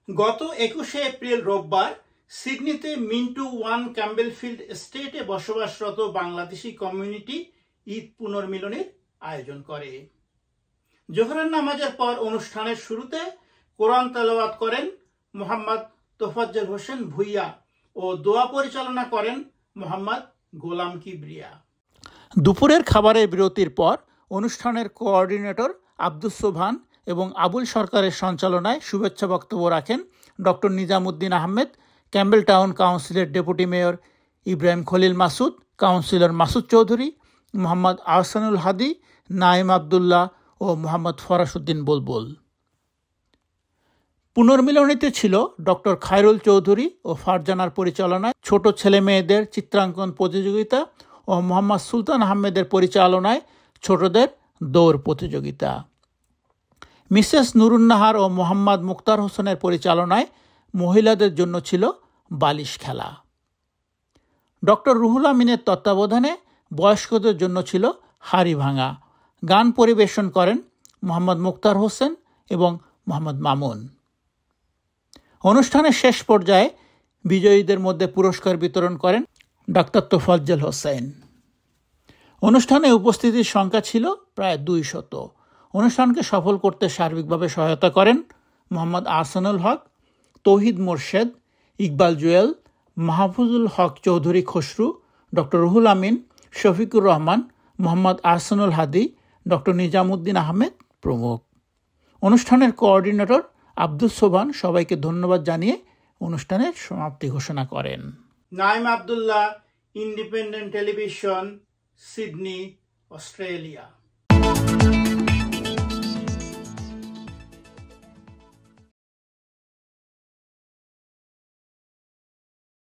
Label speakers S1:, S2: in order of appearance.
S1: গত 21শে এপ্রিল রোববার সিডনিতে মিন্টু 1 ক্যাম্বেলফিল্ড এস্টেটে বসবাসরত বাংলাদেশি কমিউনিটি ঈদ পুনর্মিলনের আয়োজন করে। জোহরের নামাজের পর অনুষ্ঠানের শুরুতে কোরআন তেলাওয়াত করেন মোহাম্মদ তোফাজ্জল হোসেন ভুইয়া ও দোয়া পরিচালনা করেন মোহাম্মদ গোলাম কিবরিয়া। দুপুরের খাবারের বিরতির পর অনুষ্ঠানের কোঅর্ডিনেটর আব্দুস সোবহান এবং আবুল সরকারের সঞ্চালনায় শুভেচ্ছা বক্তব্য রাখেন doctor Nizamuddin Ahmed, Campbell town কাউন্সিলের deputy mayor Ibrahim Khalil Masud, councillor Masud Chowdhury, Mohammad Ahsanul Hadi, Naim Abdullah ও মোহাম্মদ ফরাসউদ্দিন বুলবুল। পুনর্মিলনীতে ছিল ডক্টর খায়রুল চৌধুরী ও ফারজানার পরিচালনায় ছোট ছেলে মেয়েদের চিত্রাঙ্কন প্রতিযোগিতা ও মোহাম্মদ সুলতান আহমেদের পরিচালনায় ছোটদের দৌড় প্রতিযোগিতা। মিসেস নুরুন্নাহার ও মোহাম্মদ মুক্তার হোসেনের পরিচালনায় মহিলাদের জন্য ছিল বালিশ খেলা। ডক্টর রুহুল আমিনের তত্ত্বাবধানে বয়স্কদের জন্য ছিল হাড়ি ভাঙা। গান পরিবেশন করেন মোহাম্মদ মুক্তার হোসেন এবং মোহাম্মদ মামুন। অনুষ্ঠানের শেষ পর্যায়ে বিজয়ীদের মধ্যে পুরস্কার বিতরণ করেন ডাক্তার তোফাজ্জল হোসেন। অনুষ্ঠানে উপস্থিতির সংখ্যা ছিল প্রায় 200। অনুষ্ঠানকে সফল করতে সার্বিকভাবে সহায়তা করেন মোহাম্মদ আহসানুল হক, তৌহিদ মোরশেদ, ইকবাল জুয়েল, মাহফুজুল হক চৌধুরী খসরু, ডক্টর রুহুল আমিন, শফিকুর রহমান, মোহাম্মদ আহসানুল হাদি, ডক্টর নিজামুদ্দিন আহমেদ প্রমুখ। অনুষ্ঠানের কোঅর্ডিনেটর আব্দুস সোবহান সবাইকে ধন্যবাদ জানিয়ে অনুষ্ঠানের সমাপ্তি ঘোষণা করেন। Naim Abdullah, independent television, Sydney, Australia.